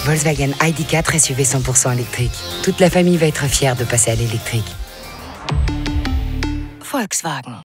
Volkswagen ID.4 SUV 100% électrique. Toute la famille va être fière de passer à l'électrique. Volkswagen.